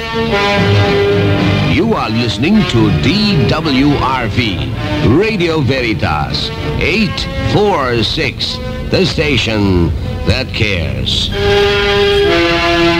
You are listening to DWRV, Radio Veritas, 846, the station that cares.